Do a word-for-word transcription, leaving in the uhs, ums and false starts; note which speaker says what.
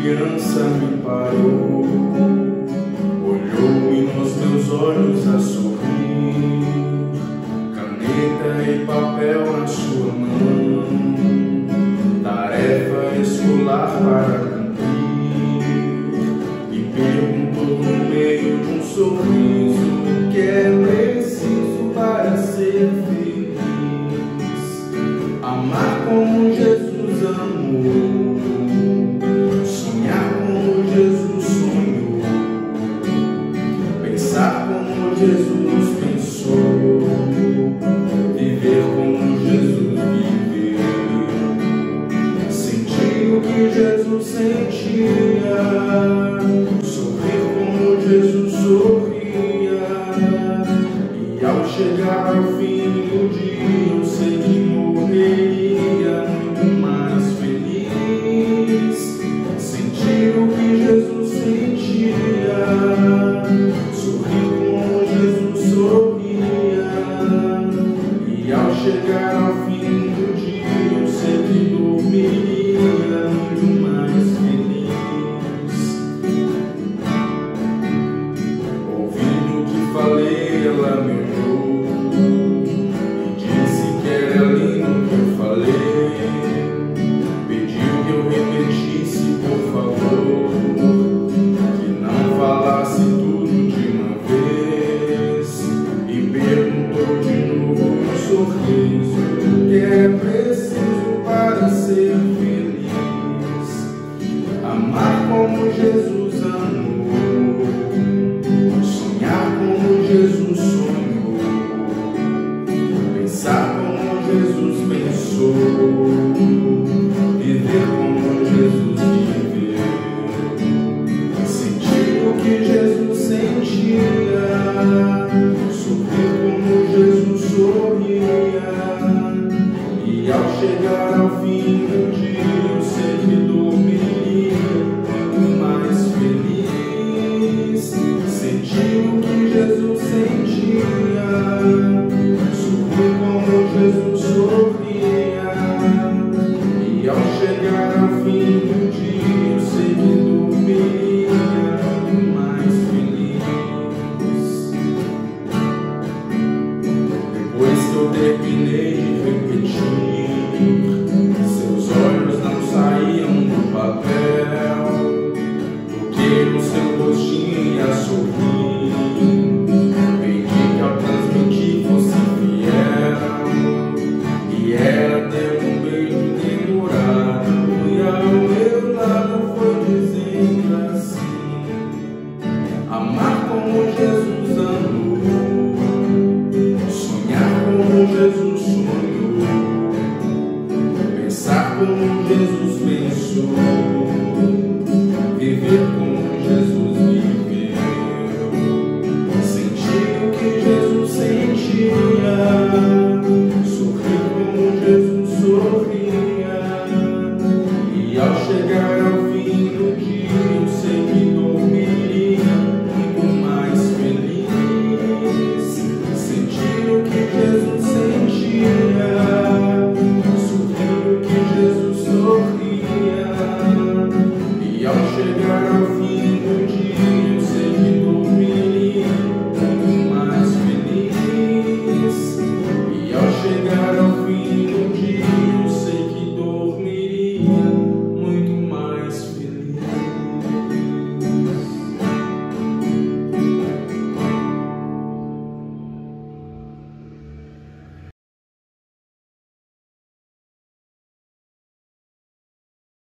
Speaker 1: criança me parou, olhou e nos meus olhos a sorrir, caneta e papel na sua mão, tarefa escolar para cumprir, e perguntou no meio de um sorriso o que é preciso para ser feliz. Amar como Jesus amou, sonhar como Jesus sonhou, pensar como Jesus pensou, viver como Jesus viveu, sentir o que Jesus sentia, sorrir como Jesus sorria, e ao chegar ao fim do dia eu sei que morreria muito mais feliz. Sentir o que Jesus sentia, sorrir como Jesus sorria, e ao chegar ao fim do dia eu sei que dormiria muito mais feliz. Ouvindo o que falei, ela me olhou e disse que era lindo o que eu falei. Pediu que eu repetisse, por favor, que não falasse tudo de uma vez, e perguntou de novo com um sorriso o que é preciso para ser feliz. Amar como Jesus amou, sonhar como Jesus sonhou, pensar como Jesus pensou, viver como Jesus viveu, sentir o que Jesus sentia, sorrir como Jesus sorria, e ao chegar ao fim do dia eu sei que dormiria muito mais feliz. Sentir o que Jesus sentia, sorrir como Jesus sorria, e ao chegar ao fim do dia eu sei que dormiria muito mais feliz. Depois que eu terminei de repetir, seus olhos não saíam do papel, toquei no seu rostinho e a sorrir, pedi que ao transmitir fosse fiel, e ela deu um beijo demorado, e ao meu lado foi dizendo assim: amar como Jesus amou, sonhar como Jesus sonhou, pensar como Jesus pensou, viver como Jesus viveu, sentir o que Jesus sentia, sorrir como Jesus sorria, e ao chegar ao